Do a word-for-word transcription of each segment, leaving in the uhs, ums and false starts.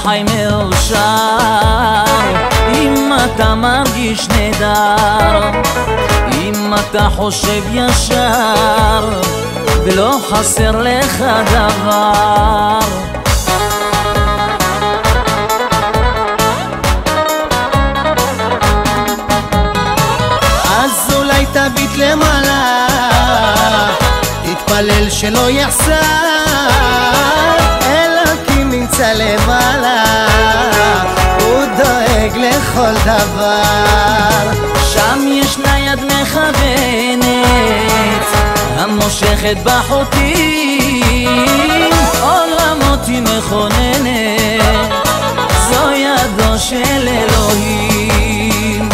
חי מאושר, אם אתה מרגיש נהדר, אם אתה חושב ישר ולא חסר לך דבר. אז אולי תביט למעלה, תתפלל שלא יחסר, אלוקים נמצא למעלה, הוא דואג לכל דבר. שם ישנה יד מכוונת המושכת בחוטים, עולמות היא מכוננת, זו ידו של אלוהים.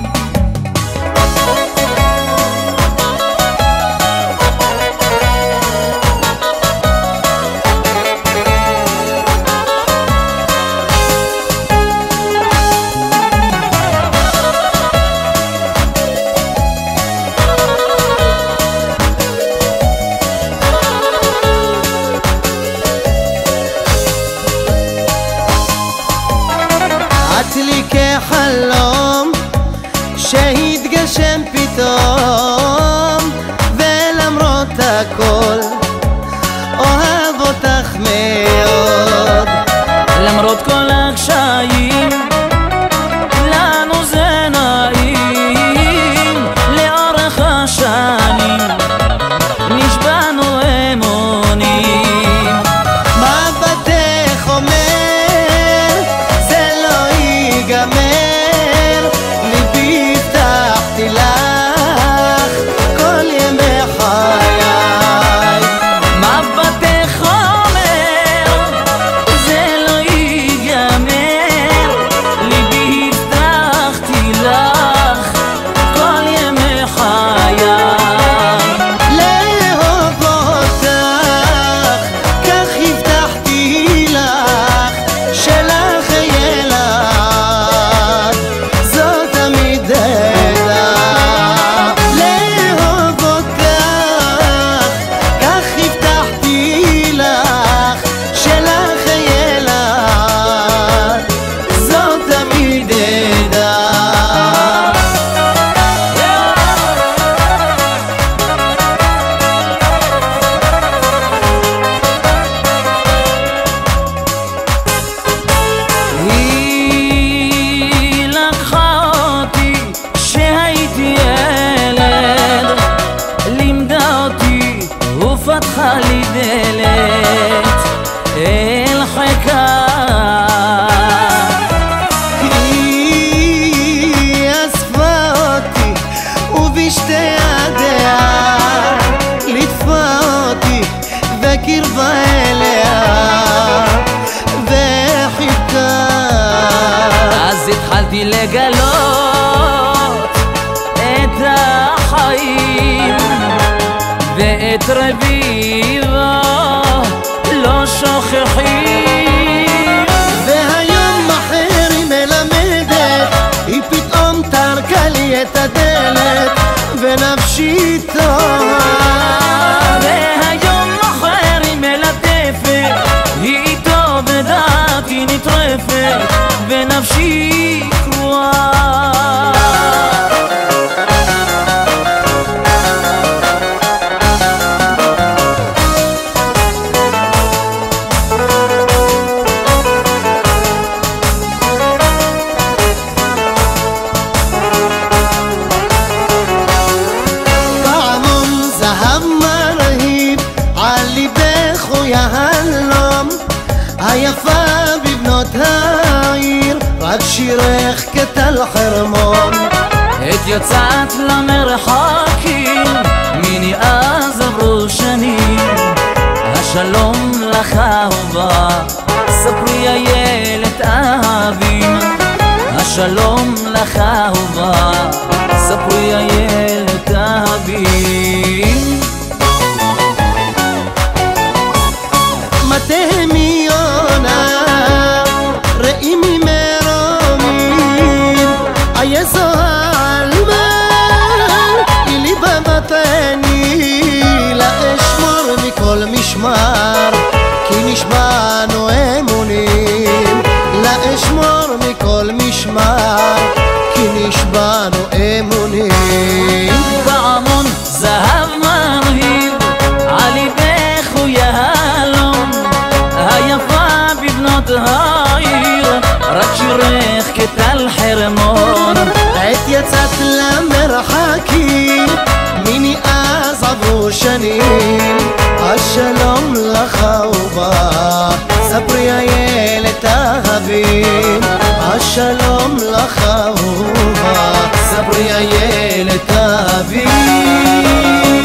לי כחלום שהתגשם פתאום, ולמרות הכל אוהב אותך מאוד. למרות כל הקשיים לנו זה נעים, לאורך השנים נשבענו אמונים. מה בתך אומר גמר, ליבי הבטחתי לך כל ימי חיי. מה בתך אומר זה לא ייגמר, ליבי הבטחתי לך כל ימי חיי. לאהוב אותך כך הבטחתי לך, שלך יהיה לך פתחה לי דלת אל חיקה, היא אספה אותי ובשתי ידיה ליטפה אותי וקרבה אליה וחיבקה. אז התחלתי לגלות את החיים ואת רביבה לא שוכחים. והיום אחר היא מלמדת, היא פתאום טרקה לי את הדלת ונפשי טובה. והיום אחר היא מלטפת, היא איתו ודעתי נטרפת ונפשי קרועה. היפה בבנות העיר, רק שירך כתל חרמון. את יצאת למרחקים, מיני אז עברו שנים. השלום לך אהובה, ספרי איילת אהבים. השלום לך אהובה, ספרי איילת אהבים. מטה מיונה ראי ממרומים, אייזו אלמן אילי במתני, לאשמור מכל משמר כי נשבענו אמונים. בחרמון. עת יצאת למרחקים, מיני אז עברו שנים. השלום לך אהובה, ספרי הילד אהבים. השלום לך אהובה, ספרי הילד אהבים.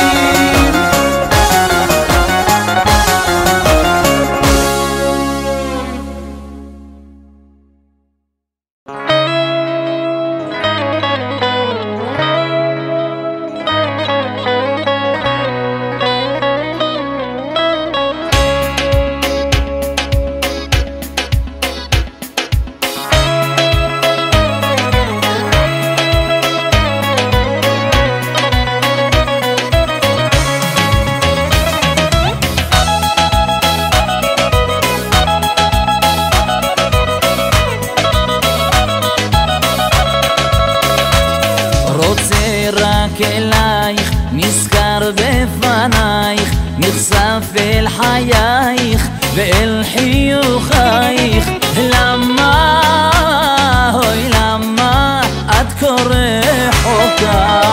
אלייך, נזכר בפנייך, נחשף אל חייך ואל חיוכייך. למה, אוי למה את כה רחוקה?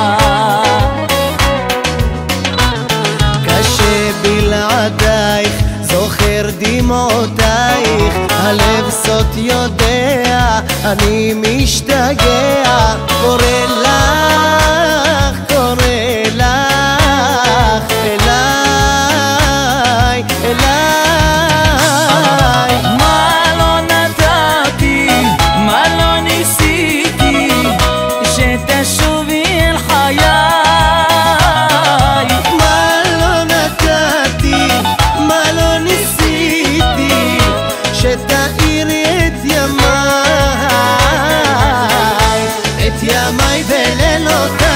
קשה בלעדייך, זוכר דמעותייך. הלב סוד יודע, אני משתגע. קורא לך, קורא לך, אליי, אליי. מה לא נתתי, מה לא ניסיתי, שתשובי אל חיי. מה לא נתתי, מה לא ניסיתי, שתאירי את ימיי, את ימיי ולילותיי.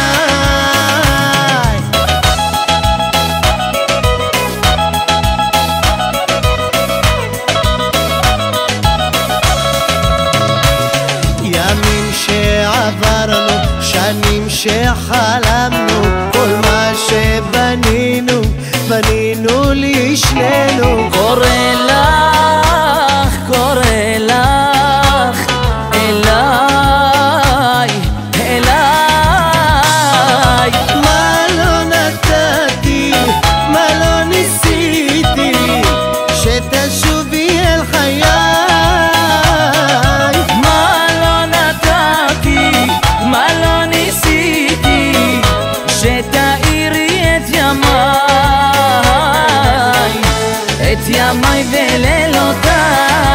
ימים שעברנו, שנים שחלמנו, כל מה שבנינו, בנינו לשנינו. קורא לך, קורא לך, אליי, אליי. מה לא נתתי, מה לא ניסיתי, שתשובי אל חיי. מה לא נתתי, מה לא ניסיתי, שתאירי את ימיי, את ימיי ולילותיי.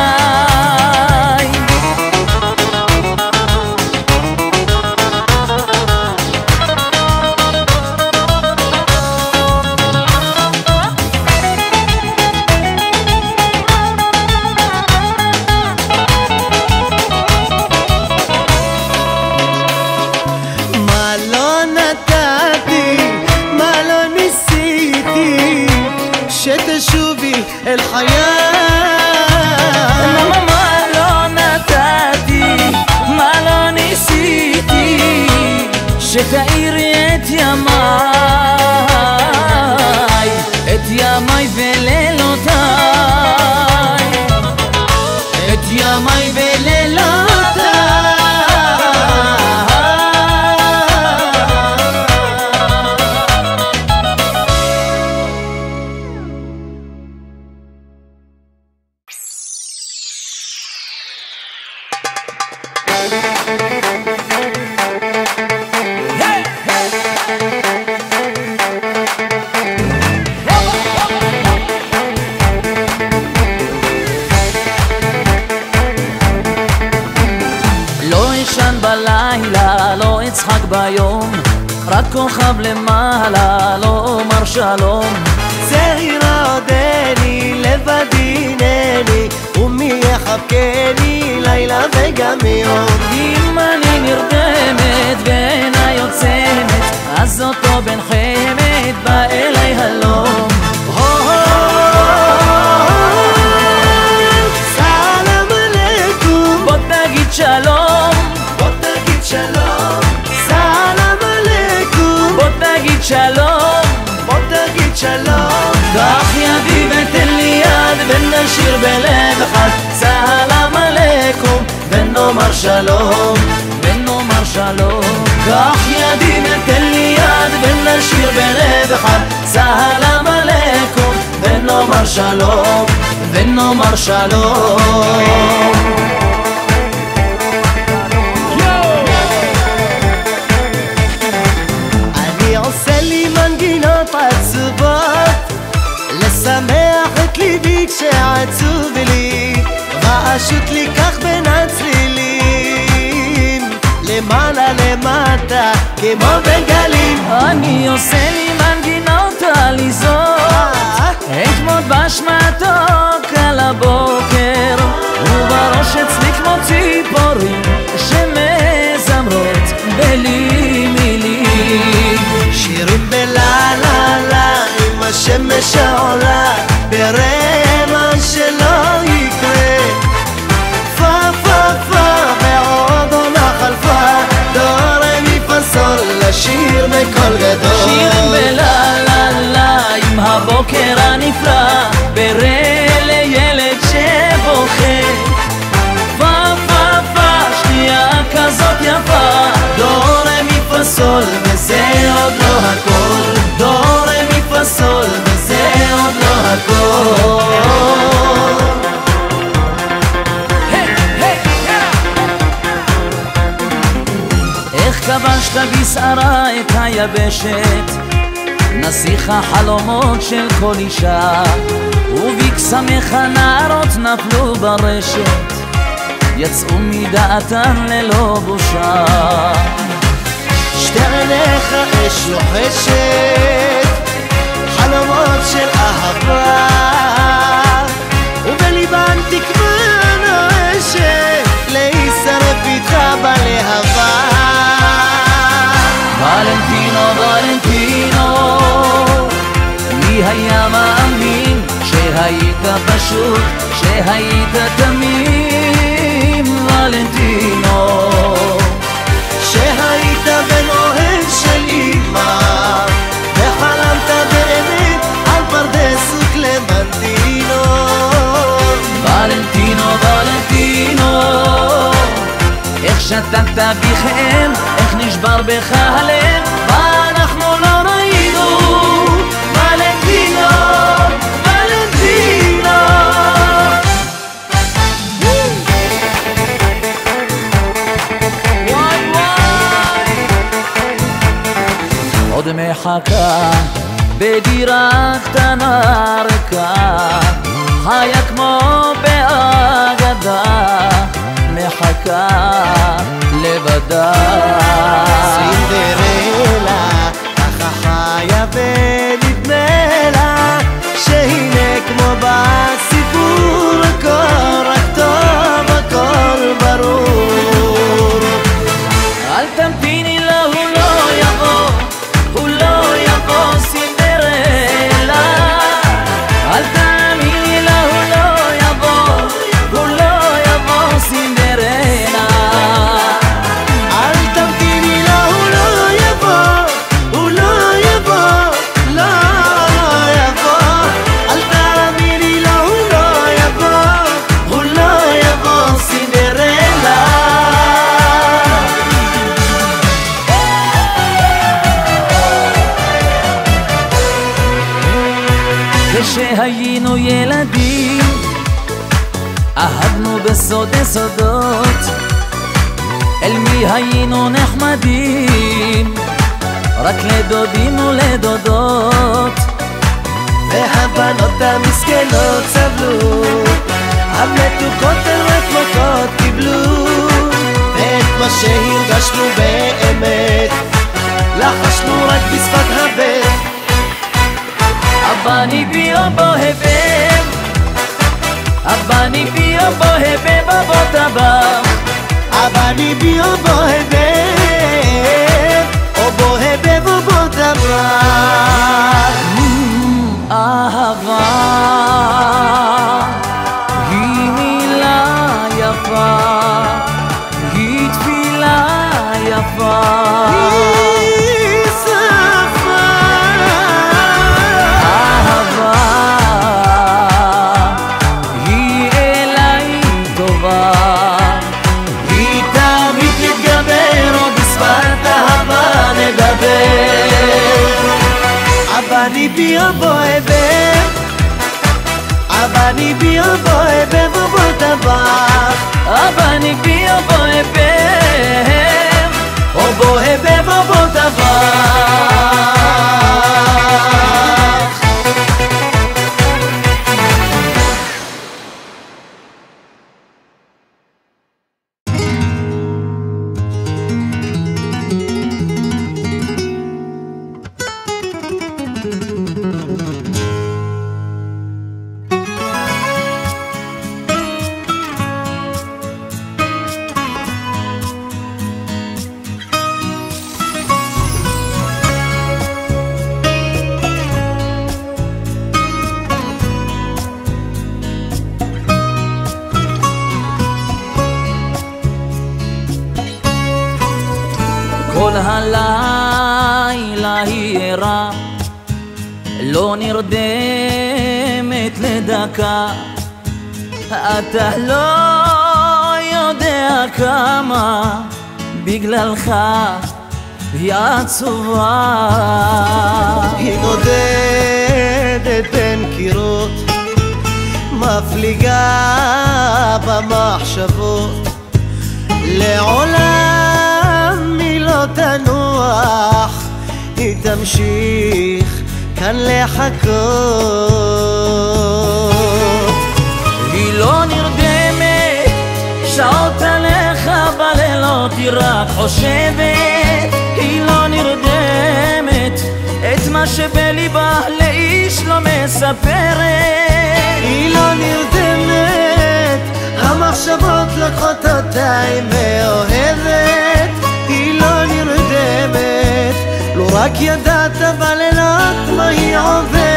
מה לא נתתי, מה לא ניסיתי, שתשובי אל חיי. למה מה לא נתתי, מה לא ניסיתי, שתאירי את ימיי, את ימיי ולילותיי, את ימיי ולילותיי. לא ישן בלילה, לא אצחק ביום, רק כוכב למעלה, לא אומר שלום. צעירה עודני, לבדי הנני, ומי יחבקני לילה וגם יום. אם אני נרדמת ואינה יוצמת, אז אותו בן חמת בא אליי הלום. סלאם עליכום, בוא תגיד שלום, בוא תגיד שלום. סלאם עליכום, בוא תגיד שלום, בוא תגיד שלום. קח ידי ותן לי יד ונשיר בלב אחד. סלאם עליכום ונאמר ונאמר שלום, ונאמר שלום. קח ידי ותן לי יד ונשיר בלב אחד, סלאם עליכום ונאמר שלום, ונאמר שלום. אני עושה לי מנגינות עצובות לשמח את ליבי כשעצוב לי, רעשות לי כך בין הצלילים, למעלה למטה כמו בגלים. אני עושה לי מנגינות עליזות, אתמול בשמתוק על הבוקר, ובראש אצלי כמו ציפורים שמזמרות בלי מילים. שירים בלה לה לה עם השמש העולה ברמן שלא יקרה, פה פה פה ועוד עונה חלפה, דור מי פסול לשיר בקול גדול. שירים בלה לה לה עם הבוקר הנפלא, ברא לילד שבוכה, פה פה פה שנייה כזאת יפה, דור מי פסול וזה עוד לא הכל, דור מי פסול וזה עוד לא הכל. איך כבשת בשערה את היבשת, נסיך החלומות של כל אישה, ובקסמך נערות נפלו ברשת, יצאו מדעתן ללא בושה. שתי עיניך אש לוחשת, חלומות של אהבה, ובליבן תקווה נואשת, להישרף איתך בלהבה. ולנטינו, ולנטינו, מי היה מאמין שהיית פשוט, שהיית תמים, ולנטינו, שהיית בן אוהב של אמא, וחלמת באמת על פרדס וקלמנטינו. ולנטינו, ולנטינו, איך שתקת בכם, איך נשבר בך הלב, ואנחנו לא ראינו. ולנטינו, ולנטינו. וואי וואי, עוד מחכה בדירה קטנה ריקה, חיה כמו באגדה, מחכה לבדה. סינדרלה ככה חיה ונדמה לה שהנה כמו בסיפור, הכל רק טוב, הכל ברור. אל תמתיני לו, הוא לא יבוא, הוא לא יבוא סינדרלה. אל תאמיני לו, הוא לא יבוא, הוא לא יבוא סינדרלה. אל תמתיני לו, הוא לא יבוא, הוא לא יבוא, לא, לא יבוא. אל תאמיני לו, הוא לא יבוא, הוא לא יבוא סינדרלה. כשהיינו ילדים אהבנו בסודי סודות, אל מי היינו נחמדים? רק לדודים ולדודות. והבנות המסכנות סבלו, המתוקות אל רפלוקות קיבלו, ואת מה שהרגשנו באמת לחשנו רק בשפת הבט. אבני ביו בוהבם, אבני ביו בוהבם בבות הבא, אבני ביו בוהבם, או בוהבם בבות הבא. אהבה היא מילה יפה, היא תפילה יפה, היא שפה. אהבה היא אליי טובה, היא bio boebe Abani bio boebe Vobol tabach Abani bio boebe O boebe vobol tabach כל הלילה היא ערה, לא נרדמת לדקה. אתה לא יודע כמה בגללך היא עצובה. היא נודדת בין קירות, מפליגה במחשבות, לעולם היא לא תנוח, היא תמשיך כאן לחכות. היא לא נרדמת שעות עליך בלילות, היא רק חושבת. היא לא נרדמת את מה שבליבה לאיש לא מספרת. היא לא נרדמת, המחשבות לקחות אותה, היא מאוהבת. היא לא נרדמת, לא רק ידעת בלילות מה היא עוברת.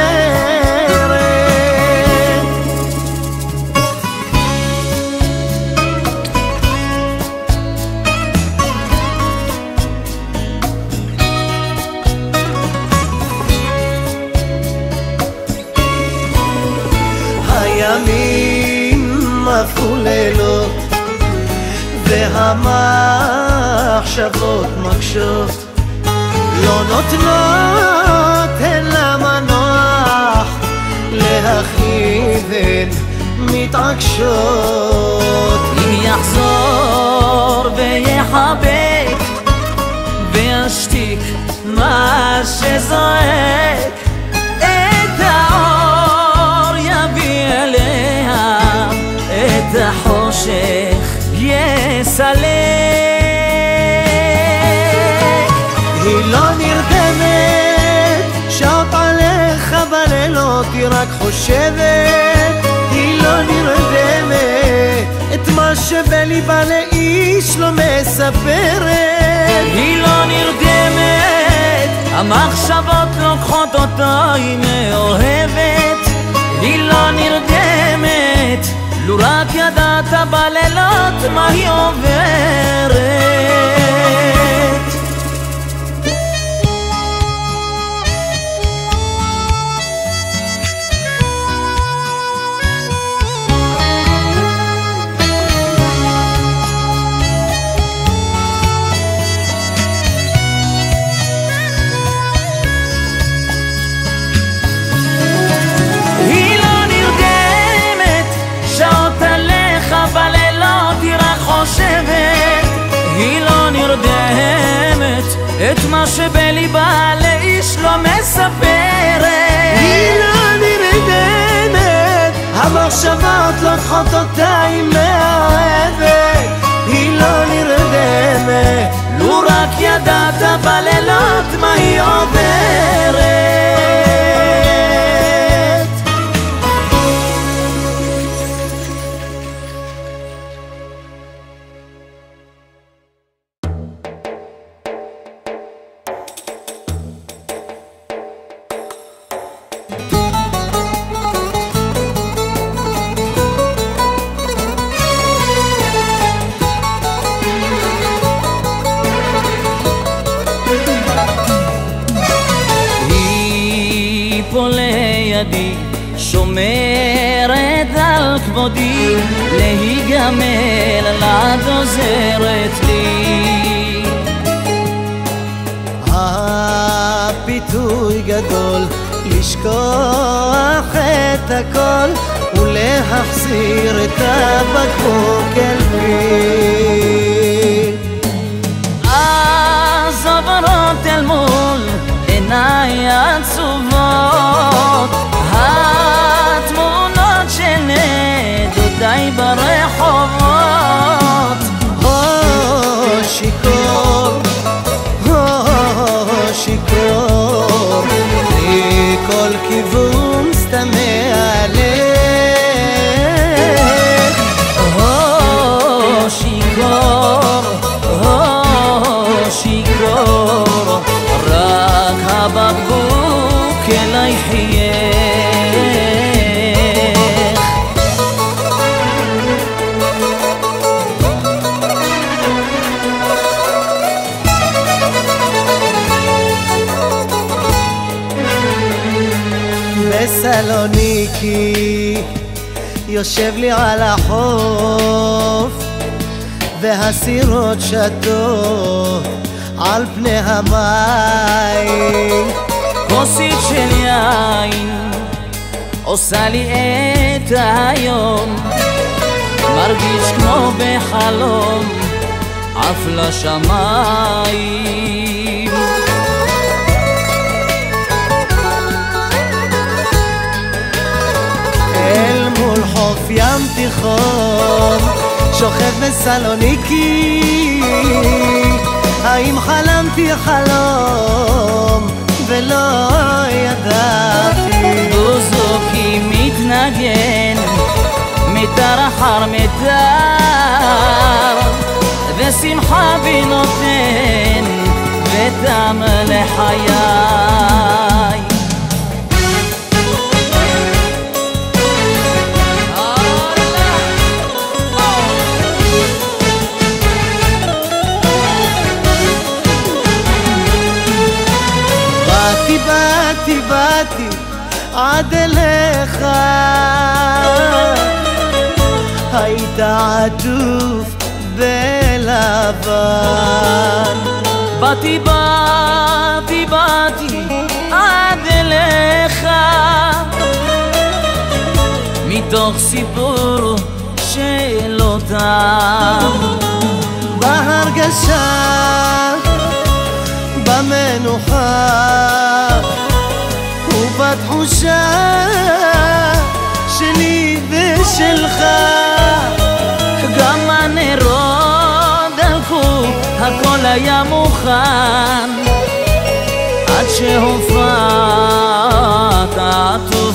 הימים הפכו לילות והמחשבות מקשות, לא נותנות הן למנוח להכאיב, הן מתעקשות. אם יחזור ויחבק וישתיק מה שזועק, את האור יביא אליה, את החושך יסלק. היא לא נרדמת שעות עליך בלילות, היא רק חושבת. היא לא נרדמת את מה שבליבה לאיש לא מספרת. היא לא נרדמת, המחשבות לוקחות אותה, היא מאוהבת. היא לא נרדמת, לו רק ידעת בלילות מה היא עוברת. היא לא נרדמת את מה שבליבה לאיש לא מספרת. היא לא נרדמת, המחשבות לוקחות אותה, היא מאוהבת. היא לא נרדמת, לו רק ידעת בלילות מה היא עוברת. שומרת על כבודי, להיגמל את עוזרת לי. הפיתוי גדול לשכוח לשכוח את הכל ולהחזיר את הבקבוק אל פי. אז עוברות אל מול עיניי עצובות התמונות של נדודיי ברחובות. הו שיכור, הו שיכור, מכל כיוון סתמי הלב. הו שיכור, הו שיכור, רק הבקבוק אליי חייך. בסלוניקי יושב לי על החוף והסירות שטות על פני המים. כוסית של יין עושה לי את היום, מרגיש כמו בחלום עף לשמיים. אל מול חוף ים תיכון שוכב בסלוניקי, האם חלמתי חלום ולא ידעתי. בוזוקי מתנגן מדר אחר מדר, ושמחה בי נותן וטעם לחיי. באתי באתי באתי עד אליך, היית עטוף בלבן. באתי באתי באתי עד אליך, מתוך סיפור שלא תם. בהרגשה, במנוחה ובתחושה שלי ושלך, גם הנרות דלקו, הכל היה מוכן, עד שהופעת עטוף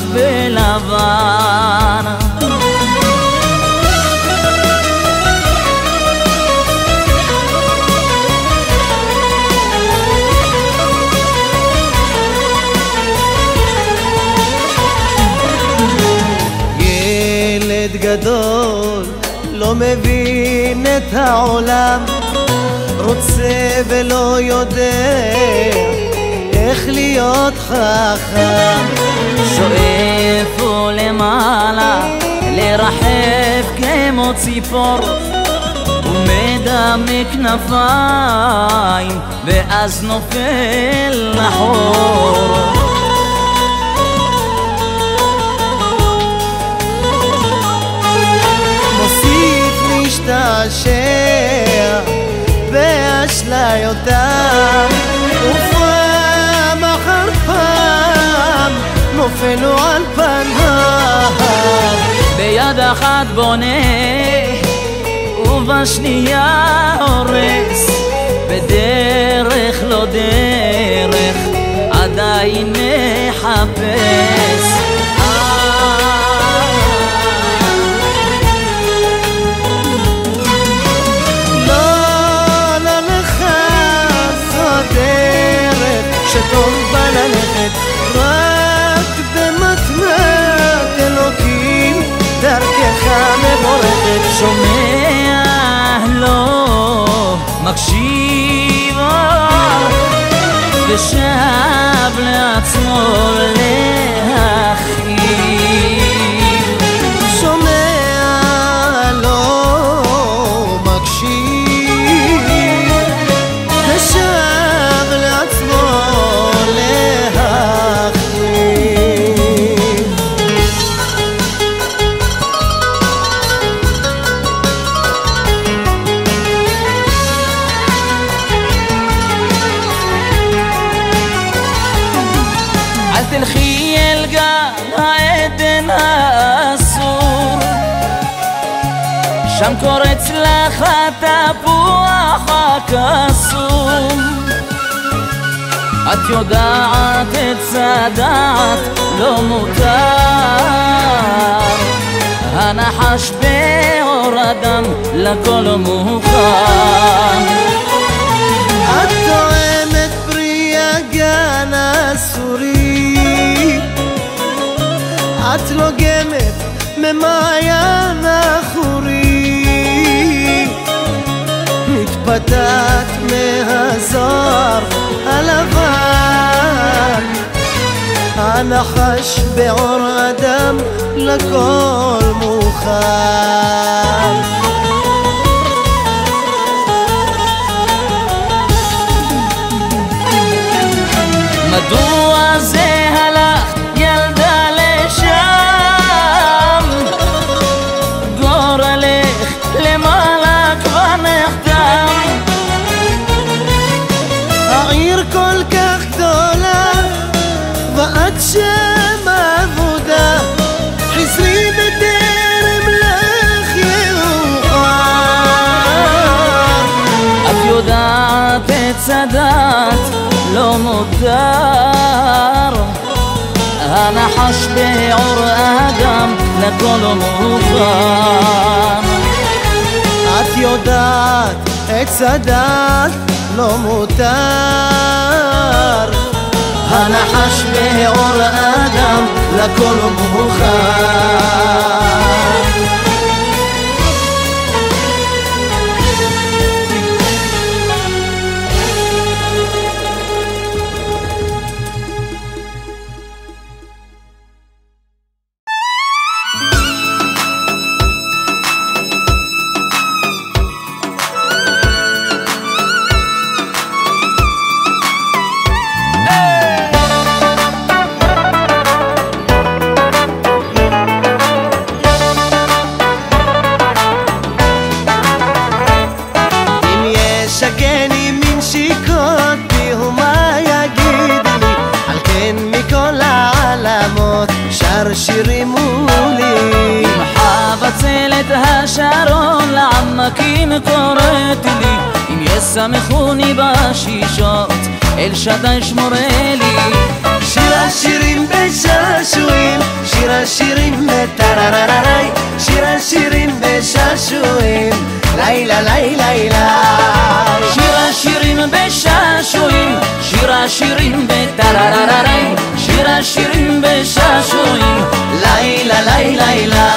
בלבן. גדול לא מבין את העולם, רוצה ולא יודע איך להיות חכם. שואף ולמעלה לרחף כמו ציפור, ומדמה כנפיים ואז נופל לחור. משתעשע באשליותיו, ופעם אחר פעם נופל לו על פניו. ביד אחת בונה ובשנייה הורס, בדרך לא דרך עדיין מחפש. שטוב בא ללכת רק במתנת אלוקים, דרכך מבורכת. שומע לו, מקשיב ושב לעצמו להכ שם קורץ לך התפוח הקסום. את יודעת את צדעת לא מותר, הנחש באור אדם לכל מוכן. את טועמת פרי הגן הסורי, את לוגמת ממעיין אחורי, מתפתת מהזוהר הלבן, הנחש בעור אדם לכל מוכן. מדוע זה הלך ילדה לשם, גורלך למעלה כבר נחתם. העיר כל כך גדולה ואת שם עבודה, חזרי בטרם לך יאוחר. את יודעת את צדעת לא מותר, הנחש בעור אדם לכל מוכן. את יודעת את צדעת לא מותר, הנחש בעור אדם לכל מוכן. שירים מולי, מחב עצלת השרון לעמקים קוראת לי, אם ישמחוני בשישות אל שדי שמורה לי. שיר השירים בשעשועים, שיר השירים בטררררי, שיר השירים בשעשועים, לילה לילה לילה. שיר השירים בשעשועים, שיר השירים בטררררי, שיר השירים בשעשועים, לילה לילה לילה.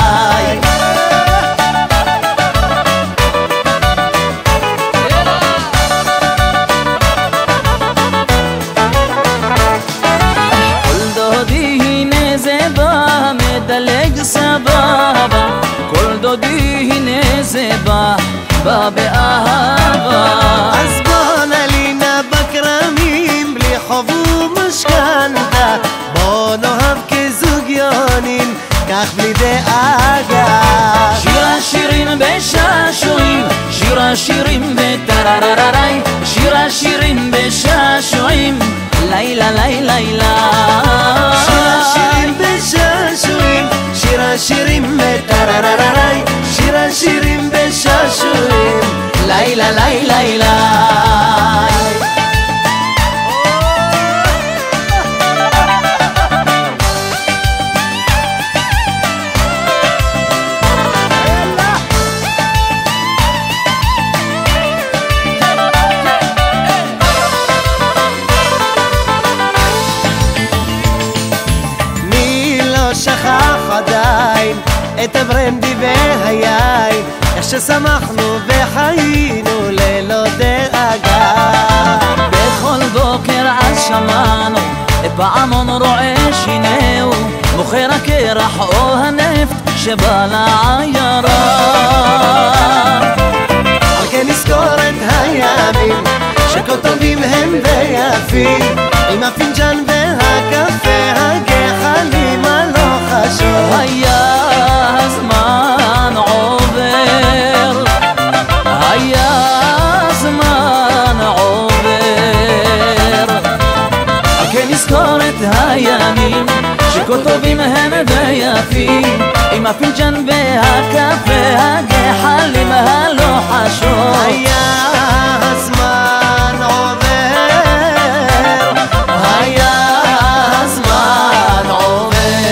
כל דודי הנה זה בא מדלג סבבה, כל דודי הנה זה בא בא באהבה. אז בוא נלינה בכרמים בלי חוב ומשכנתה, בוא נאהב כזוג יונים כך בלי דאגה. שיר השירים בשעשועים, שיר השירים בטררררי, שיר השירים בשעשועים, לילה לילה לילה. שיר השירים בשעשועים, שיר השירים בטררררי, שיר השירים בשעשועים, לילה לילה לילה. שכח עדיין את הברנדי והיין, איך ששמחנו וחיינו ללא דאגה. בכל בוקר אז שמענו את פעמון רועה שינהו, מוכר הקרח או הנפט שבא לעיירה. על כן נזכור את הימים שכה טובים הם ויפים, עם הפינג'אן והקפה הגחלים הלא חשוב. היה הזמן עובר, היה הזמן עובר, כן נזכור את הימים שכה טובים הם ויפים, עם הפינג'אן והקפה הגחלים היה הזמן עובר, היה הזמן עובר.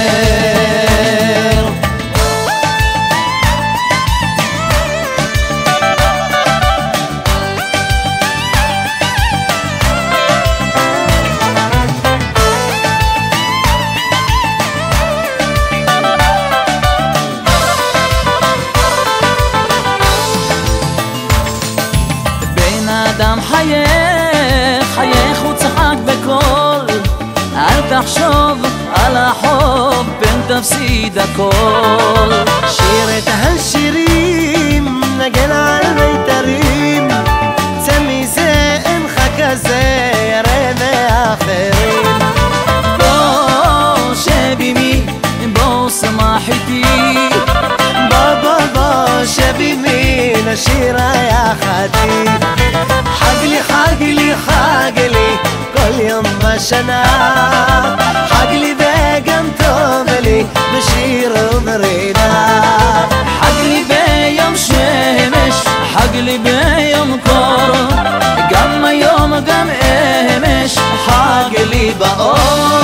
אדם חייך, חייך וצחק בקול, אל תחשוב על החוב, פן תפסיד הכל. שיר את השירים, נגן על מיתרים, צא מזה אינך כזה, ירא ואחרים. בוא שב עמי, בוא שמח איתי, בוא בוא בוא שב עמי, נשיר יחדי. חג לי חג לי חג לי כל יום בשנה, חג לי וגם טוב לי בשיר וברידה. חג לי ביום שמש, חג לי ביום קור, גם היום גם אמש, חג לי באור.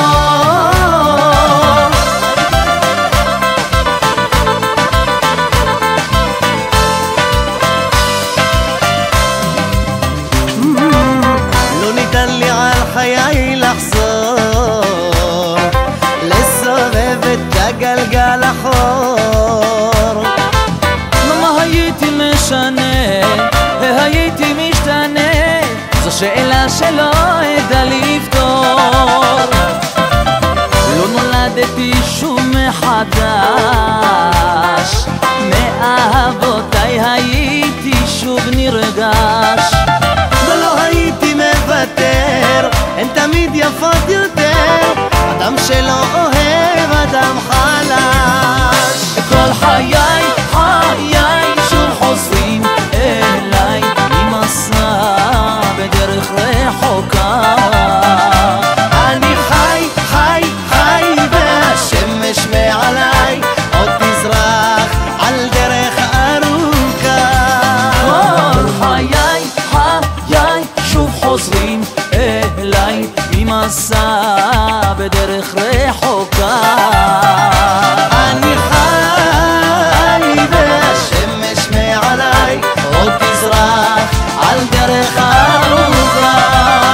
חיי לחזור, לסובב את הגלגל אחור. מה הייתי משנה, הייתי משתנה, זו שאלה שלא אדע לפתור. לא נולדתי שוב מחדש, מאהבותיי הייתי שוב נרגש. ולא הייתי מוותר, הן תמיד יפות יותר, אדם שלא אוהב אדם חלש. כל חיי, חיי שוב חוזרים אליי, ממסע בדרך רחוקה. אני חי, חי, חי, והשמש מעליי עוד תזרח על דרך ארוכה. כל חיי, חיי שוב חוזרים אליי, ממסע בדרך רחוקה. אני חי והשמש מעליי עוד תזרח על דרך ארוכה.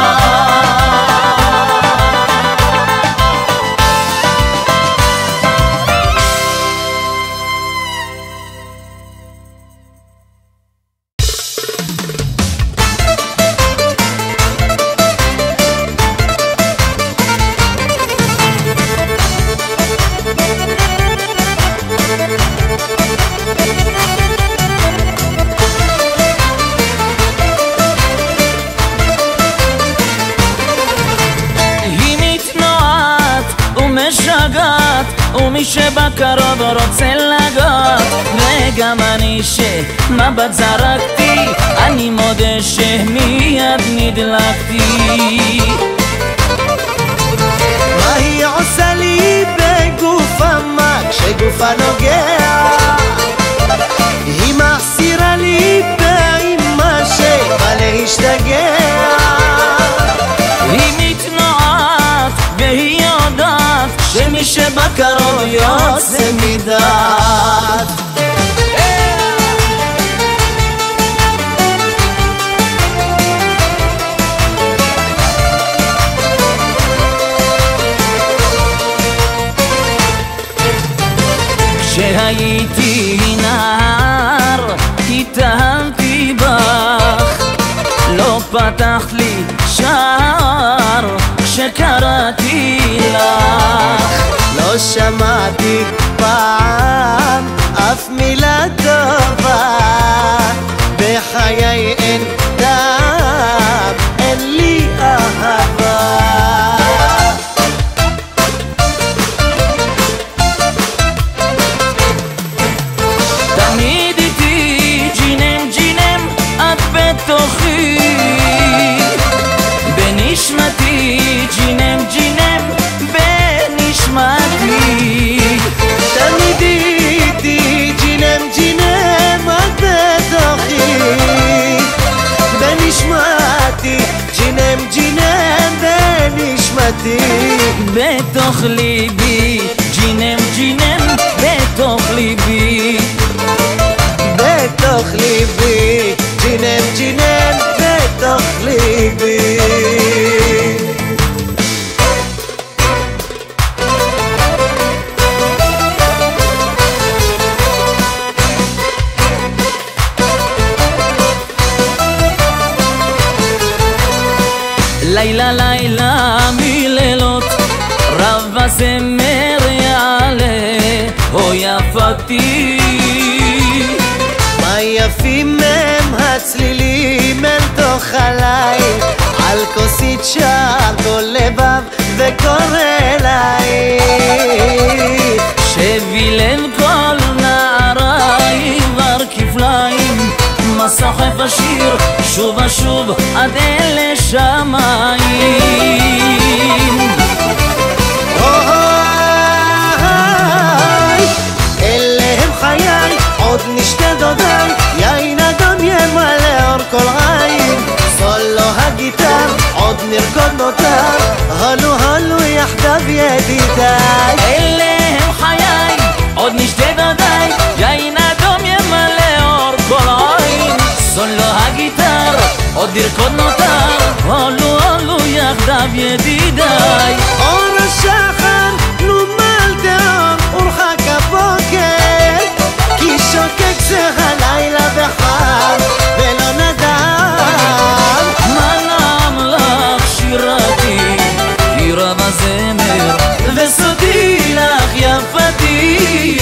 ומי שבקרוב רוצה לגעת, וגם אני שמבט זרקתי, אני מודה שמיד נדלקתי. מה היא עושה לי בגופה, מה כשגופה נוגע? היא מחסירה לי באימה שבא להשתגע. היא מתנועת והיא יודעת שמי שבקרוב יוצא מדעת. כשהייתי נער התאהבתי בך, לא פתחת לי שער כשקראתי לך. לא שמעתי פעם אף מילה טובה, בחיי אין דם, אין לי אהבה. תמיד איתי ג'ינם ג'ינם את בתוכי, בנשמתי ג'ינם ג'ינם בנשמתי. תמיד בתוך ליבי, ג'ינם ג'ינם בתוך ליבי, בתוך ליבי, ג'ינם ג'ינם בתוך ליבי. לילה לילה מלילות רב הזמר יעלה, הו יפתי. מה יפים הם הצלילים אל תוך הליל, על כוסית שר כל לבב וקורא אלייך. שבי לב כל נערי ור כפליים, מסחף השיר שוב ושוב עד אל שמיים. אלה הם חיי, עוד נשתה דודיי, יין אדון ימלא אור כל עין. סולו הגיטר, עוד נרקוד נותר, הלו הלו יחדיו ידידיי. אלה הם חיי, עוד נשתה דודיי, יין אדום ימלא אור כל עין. סולו הגיטר, עוד נרקוד נותר, הלו הלו יחדיו ידידיי. אור השחר נומל דאור ורחק הבוקר, כי שוקק זה הלילה בחר ולא נדם. מה נעם לך שירתי, כי רב הזמר וסודי לך יפתי.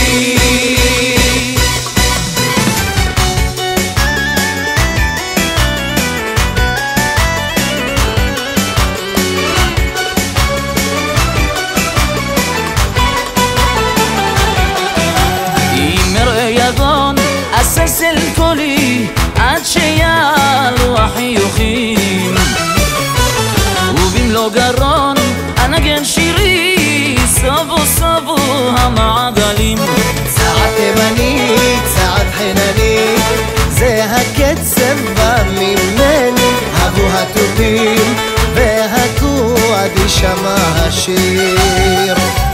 אססל קולי עד שיעלו החיוכים, ובמלוא גרון אנגן שירי, סובו סובו המעגלים. צעד תימני, צעד חינני, זה הקצב בא ממני. הבו הטובים והכו עד יישמע השיר.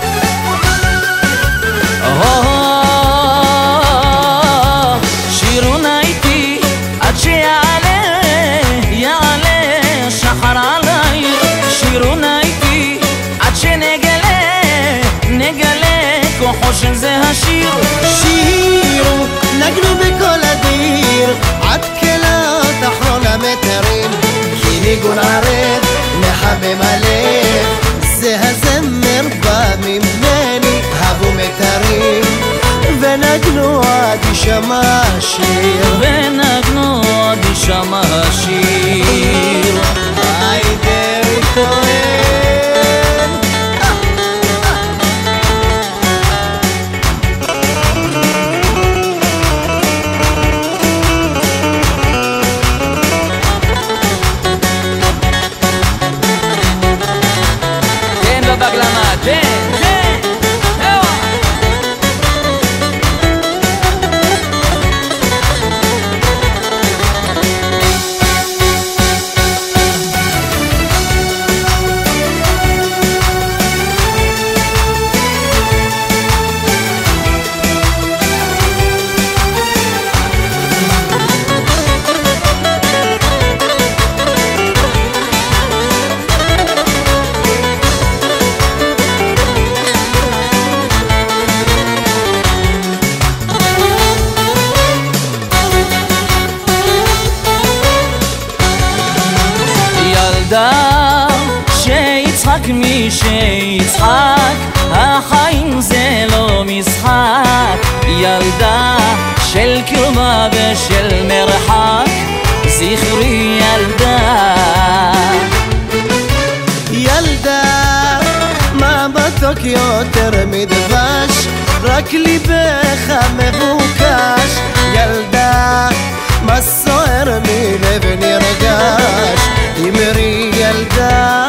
חושן זה השיר, שירו נגנו בכל אדיר, עד כלות אחרון המתרים, כי ניגון ערב מחמם הלב. זה הזמר בא ממני, הבו מתרים ונגנו עד יישמע השיר, ונגנו עד יישמע השיר. היידר כהן. שיצחק מי שיצחק, החיים זה לא משחק. ילדה של קרבה ושל מרחק, זכרי ילדה. ילדה מה מתוק יותר מדבש, רק ליבך מבוקש. ילדה מה סוער מלב נרגש, אמרי ילדה.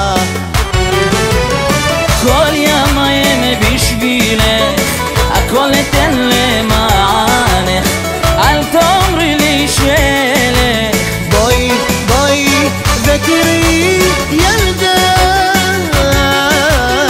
כל ימיים בשבילך, הכל אתן למענך, אל תאמרי לי שלך. בואי בואי ותראי ילדה,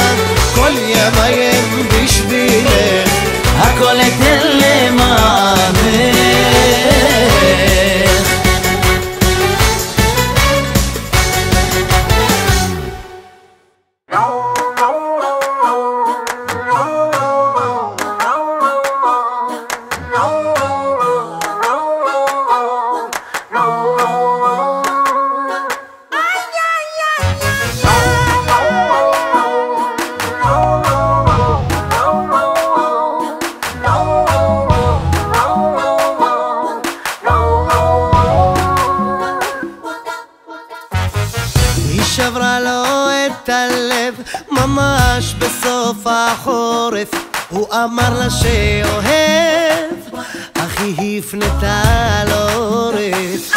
הוא אמר לה שאוהב, אך היא הפנתה לו עורף.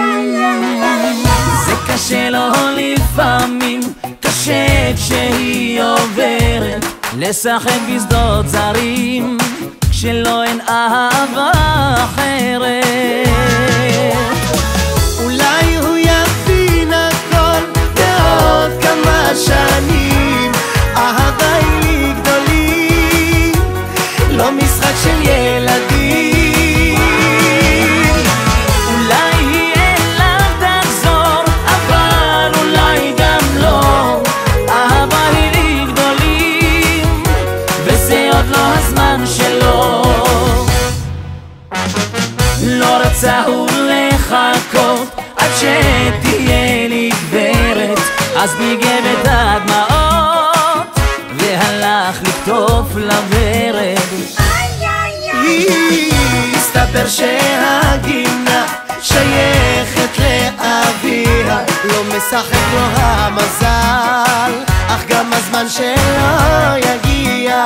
זה קשה לו לפעמים, קשה כשהיא עוברת לשחק בשדות זרים, כשלא אין אהבה אחרת. אולי הוא יבין הכל בעוד כמה שנים, אהבה היא לי גדולים, לא משחק של ילדים. אולי היא אליו תחזור, אבל אולי גם לא, אהבה היא לי גדולים, וזה עוד לא הזמן שלו. לא רצה הוא לחכות עד שתהיה לי גברת, אז ניגב את הדמעות והלך לקטוף לוורד. הסתבר שהגינה שייכת לאביה, לא משחק לו המזל, אך גם הזמן שלו יגיע.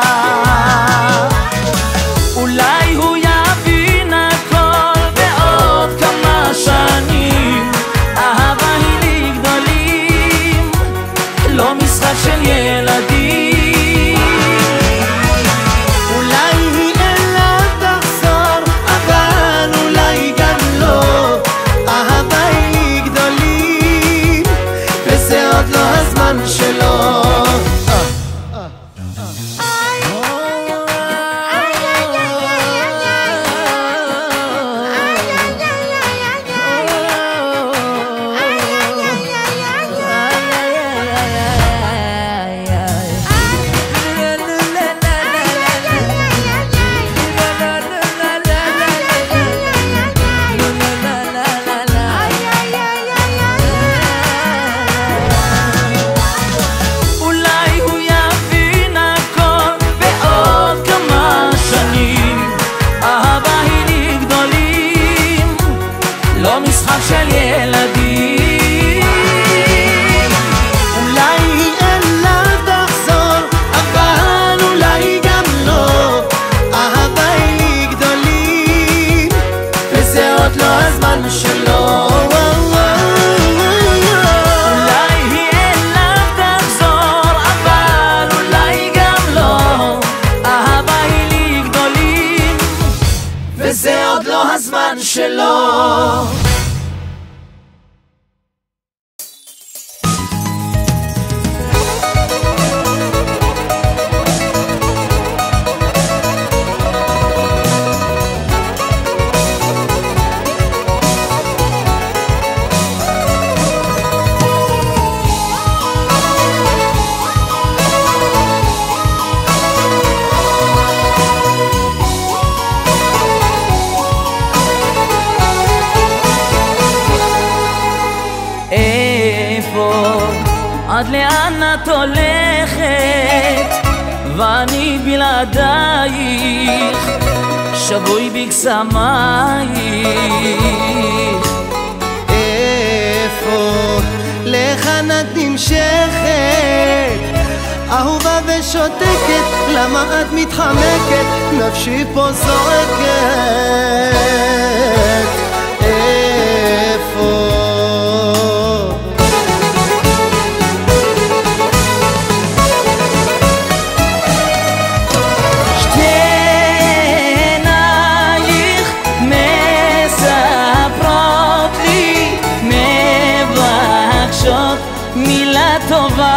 אולי הוא יבין הכל בעוד כמה שנים, אהבה היא לי גדולים, לא משחק של ילדים. אולי היא אליו תחזור, אבל אולי גם לא, אהבה היא לי גדולים, וזה עוד לא הזמן שלו. של ילדים. אולי היא אליו תחזור, אבל אולי גם לא, אהבה היא לי גדולים, וזה עוד לא הזמן שלו. אולי היא אליו תחזור, אבל אולי גם לא, אהבה היא לי גדולים, וזה עוד לא הזמן שלו. עד לאן את הולכת ואני בלעדייך, שבוי בקסמייך. איפה לכאן את נמשכת, אהובה ושותקת, למה את מתחמקת, נפשי פה זורקת. איפה מילה טובה,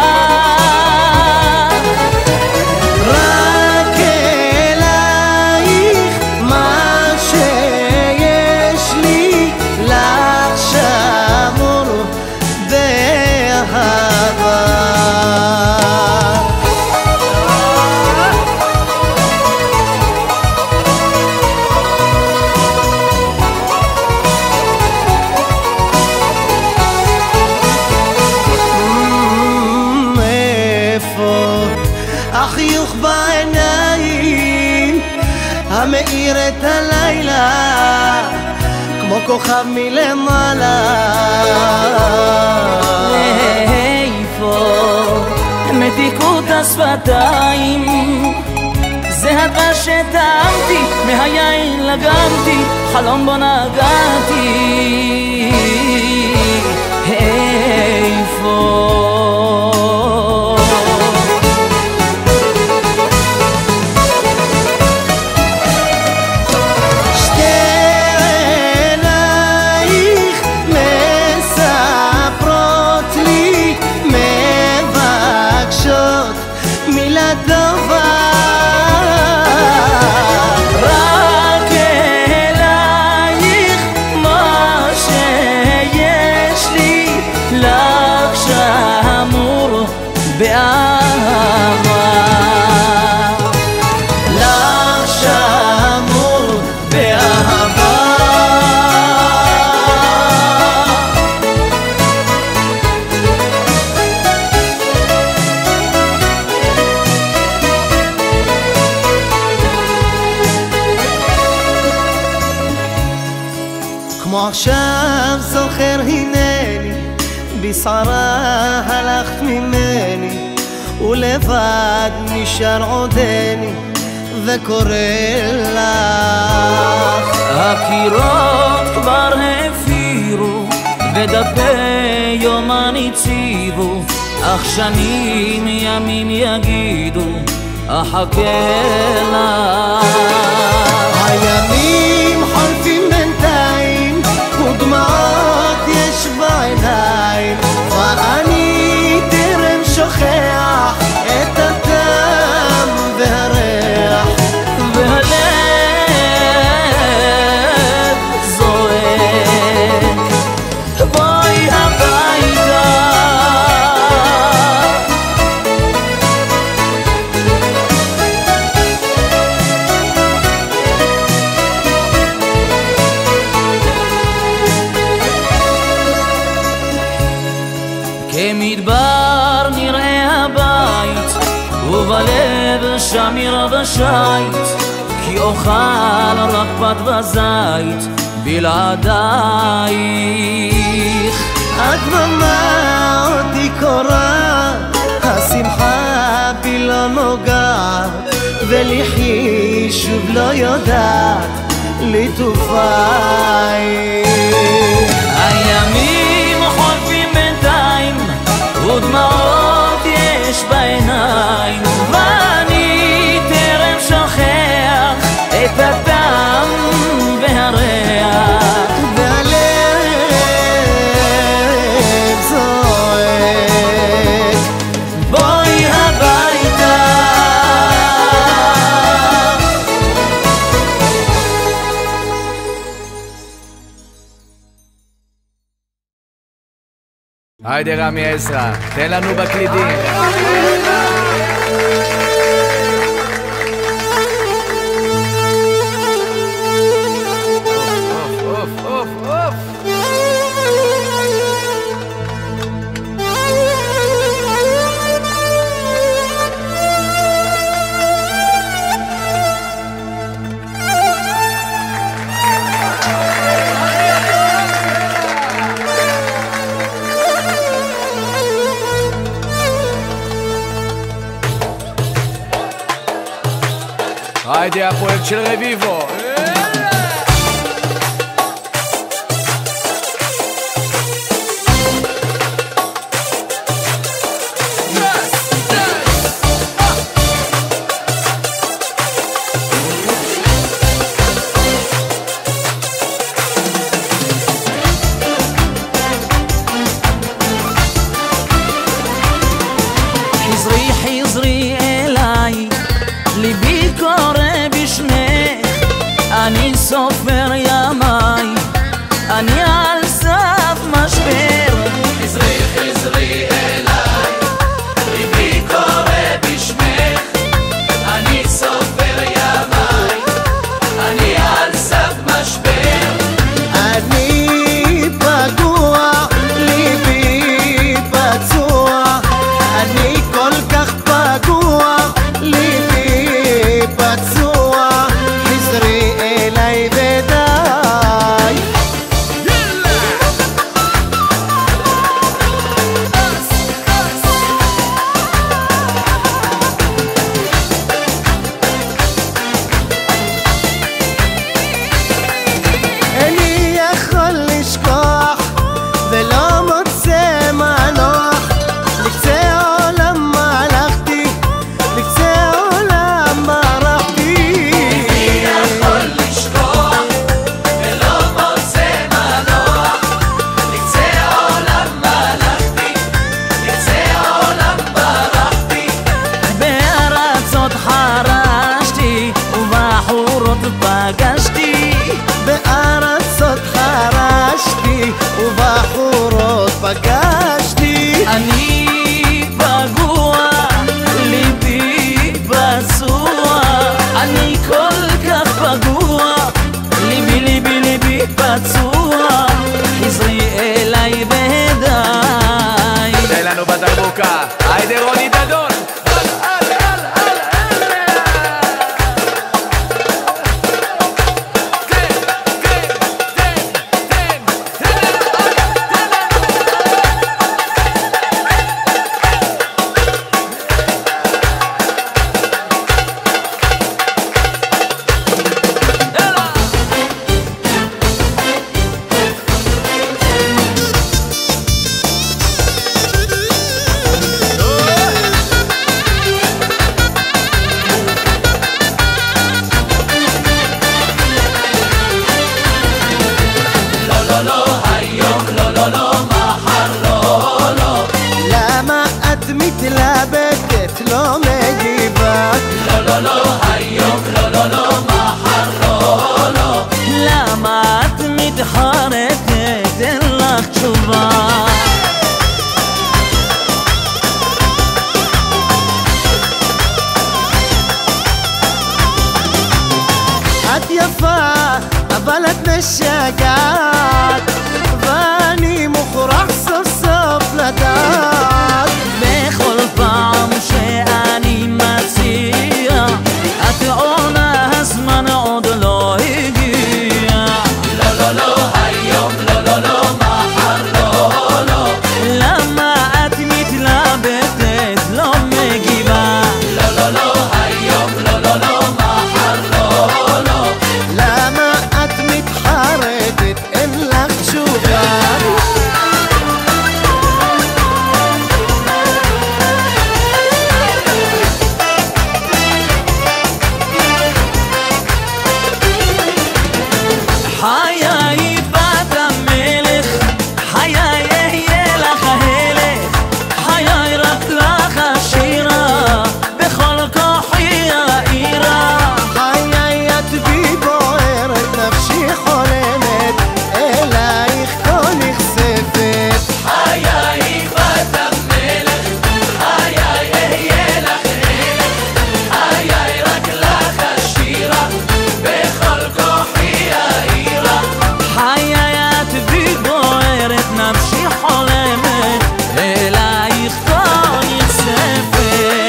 רק אלייך מה שיש לי, לך שמור באהבה. החיוך בעיניים המאיר את הלילה כמו כוכב מלמעלה. איפה מתיקות השפתיים, זה הדבר שטעמתי, מהיין לגמתי, חלום בו נגעתי. איפה כמו עכשיו זוכר הנני, בשערה הלכת ממני, ולבד נשאר עודני וקורא לך. הקירות כבר הפירו ודפי יומן הציבו, אך שנים ימים יגידו אחכה לך. הימים חולפים בינתיים ודמעות יש בעיניים, ואני טרם שוכח את הטעם והריח, והלב זועק בואי הביתה. כמדבר נראה הבית, ובלב שמיר ושייט, כי אוכל רק פת וזית בלעדייך. הדממה אותי קורעת, השמחה בי לא נוגעת, ולחי שוב לא יודעת לטובייך. הימים חולפים בינתיים ודמעות יש בעיניים, ואני טרם שוכח את הטעם והריח, והלב זועק בואי הביתה. היידה רמי עזרא, תן לנו בקלידים. היידה הפרויקט של רביבו. חזרי חזרי אליי, ליבי קורא בשמך, אני פגשתי, בארצות חרשתי ובחורות פגשתי. אני פגוע, ליבי פצוע, אני כל כך פגוע, ליבי ליבי ליבי פצוע, חזרי אליי בידיי. תן לנו בדרבוקה, היידה רוני דדון. מתלבטת לא מגיבה, לא לא לא היום, לא לא לא מחר, לא לא. למה את מתחרטת, אין לך תשובה? את יפה אבל את משגעת, ואני מוכרח סוף סוף לדעת. בכל פעם שאני מציע את עונה הזמן עוד לא הגיע. לא לא לא היום, לא לא לא מחר, לא לא. למה את מתלבטת לא מגיבה? לא לא לא היום, לא לא לא מחר, לא לא. למה את מתחרטת, אין לך תשובה? חיי בת המלך, חיי אהיה לך הלך, חיי רק לך השירה, בכל כוחי האירה. חיי את בי בוערת, נפשי חולמת, אלייך כה נכספת. חיי בת המלך, חיי אהיה לך הלך, חיי רק לך השירה, בכל כוחי האירה. חיי את בי בוערת, נפשי חולמת, אלייך כה נכספת.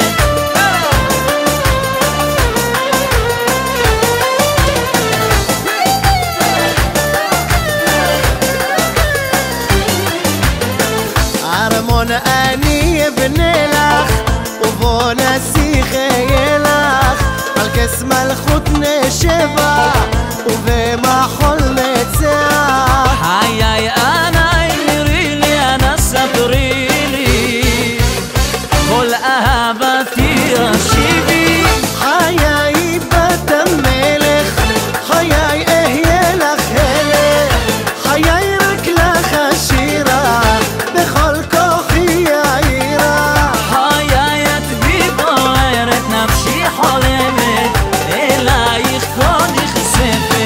ארמון אני אבנה לך, ובו נסיך אהיה לך, על כס מלכות נשבה, ובמחול נצח. חיי אנא אמרי לי, אנא ספרי לי, כל אהבתי השיבי. חיי בת המלך, חיי אהיה לך הלך, חיי רק לך השירה, בכל כוחי האירה. חיי את בי בוערת, נפשי חולמת, אלייך כה נכספת.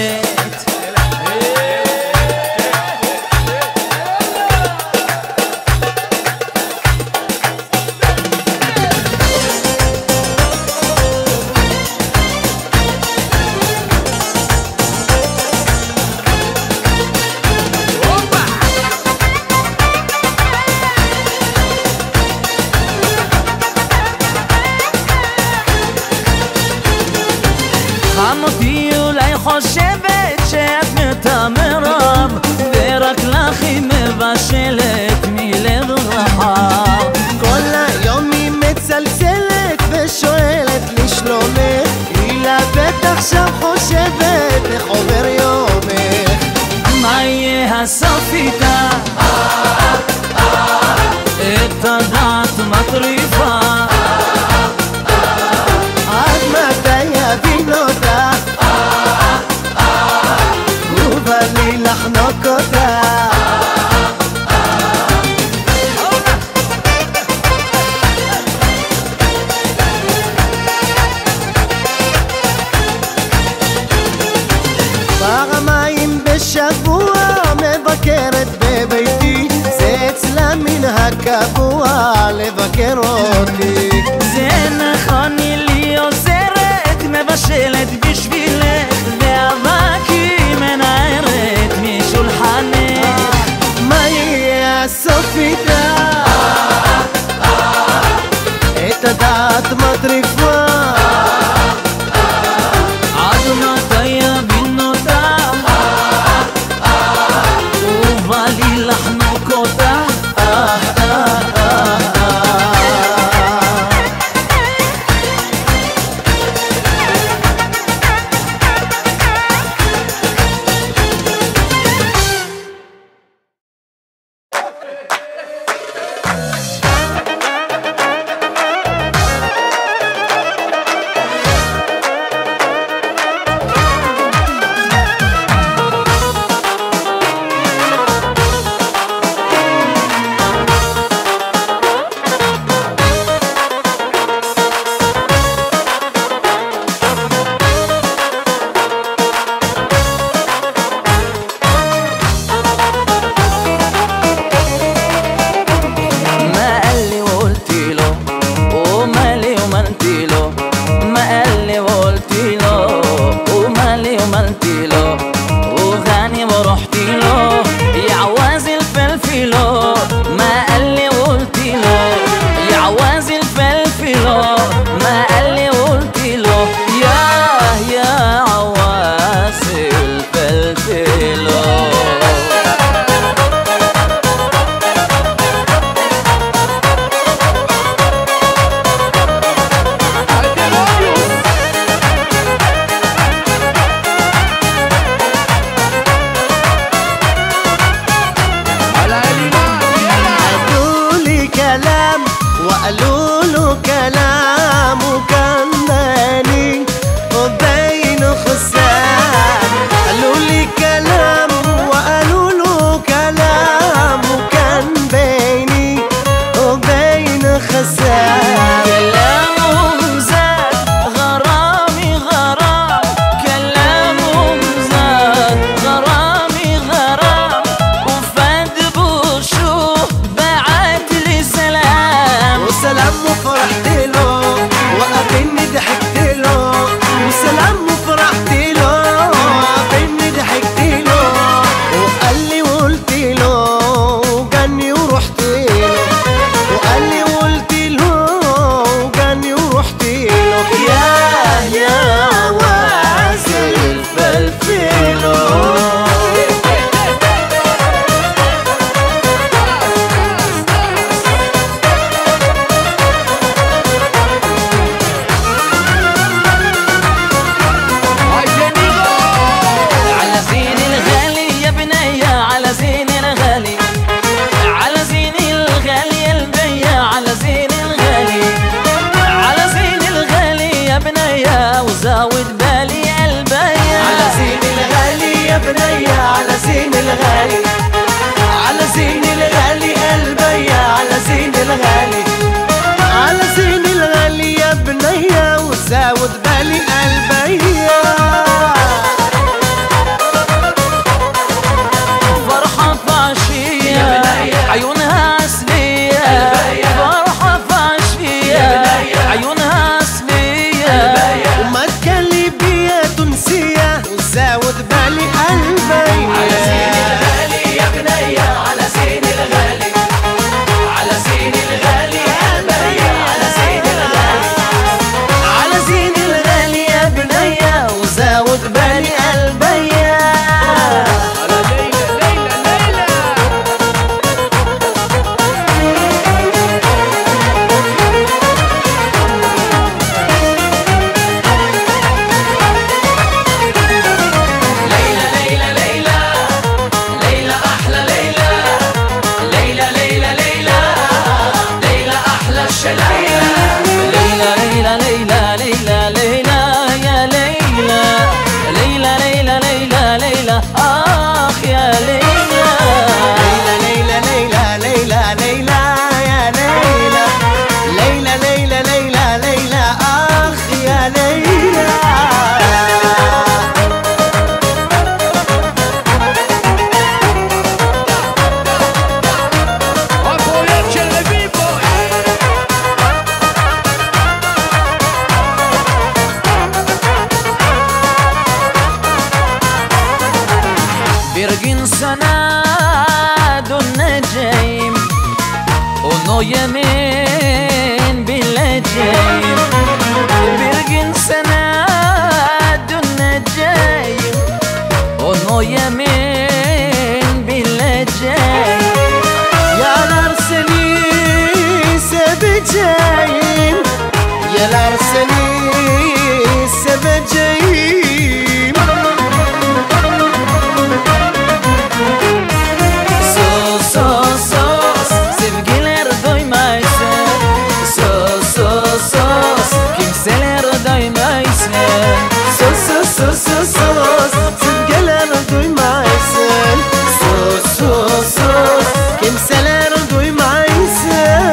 חמותי אולי חושבת שאת מתמרם, ורק לך היא מבשלת מלב רחב. כל היום היא מצלצלת ושואלת לשלומך, היא לבטח עכשיו חושבת איך עובר יומך. מה יהיה הסוף איתה? את הדעת מטריפה, עד מתי יבין אותה, ובא לי לחנוק אותה. עוזרת בביתי, זה אצלה מנהג קבוע לבקר אותי. זה נכון, היא עוזרת, מבשלת בשבילך, ואבק היא מנערת משולחנך. מה יהיה הסוף איתה? את הדעת מטריפה, עד מתי יבין אותה, ובא לי לחנוק אותה. وقالوا له كلام وكان بيني وبينه خصام. قالوا لي كلام وقالوا له كلام وكان بيني وبينه خصام. كلامهم زاد غرامي غرام، كلامهم زاد غرامي غرام، وفاد بوشوه بعت لي سلام. وسلام وفرحت له وقابلني ضحكت له، وسلام وفرحت له وقابلني ضحكت له، وقال لي وقلت له وجاني ورحت له، وقال لي وقلت له وجاني ورحت له. يا يا واسل الفلفل وزاود بالي قلبي على زين الغالي يا بنية، على زين الغالي، على زين الغالي قلبي، على زين الغالي، على زين الغالي يا بنية وزاود بالي قلبي. فرحة في عشية عيونها عسلية، فرحة في عشية عيونها عسلية، وما تكلي بيا تنسية وزاود بالي قلبي. على زين الغالي يا بنية، على زين الغالي، على زين الغالي قلبي، على زين الغالي، على زين الغالي يا بنية وزاود بالي قلبي. ليلى ليلى ليلى يا ليلى، ليلى ليلى ليلى Virgin sana döneceğim, onu yemin bileceğim. Bir gün sana döneceğim, onu yemin bileceğim. Yalar seni seveceğim, yalar seni seveceğim. Sus sus sus, sevgiler doymasın. Sus sus sus, kimseler doymasın. Sus sus sus sus sus, sevgiler duymaysın. Sus sus sus, kimseler duymaysın.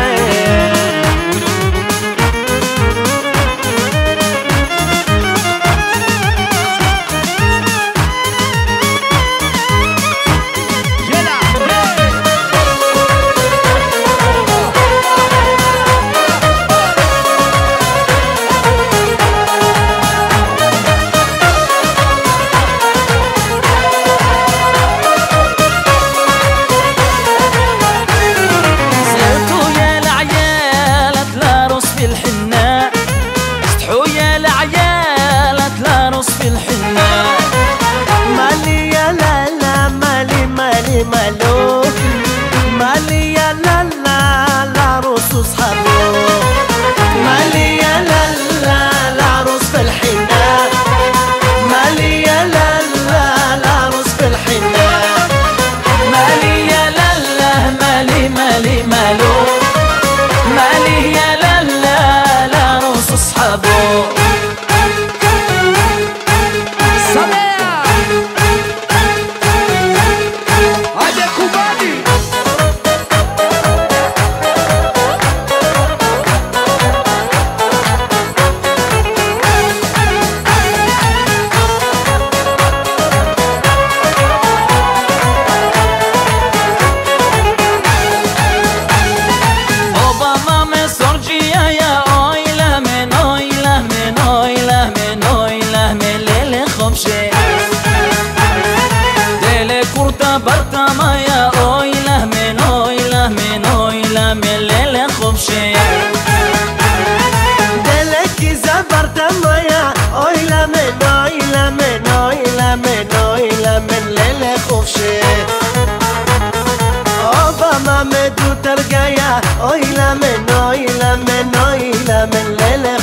مالو مالي يا لالا العروس وصحابو مالي يا لالا العروس في الحناء مالي يا لالا العروس في الحناء مالي يا لالا مالي مالي مالو مالي يا لالا العروس وصحابو برتا مايا اوي لهمن اوي لهمن اوي لهمن ليلة خبشي دلك زبرتا مايا اوي لهمن اوي لهمن اوي لهمن اوي لهمن ليلة خبشي اوبا ما مدو ترقايا اوي لهمن اوي لهمن اوي لهمن ليلة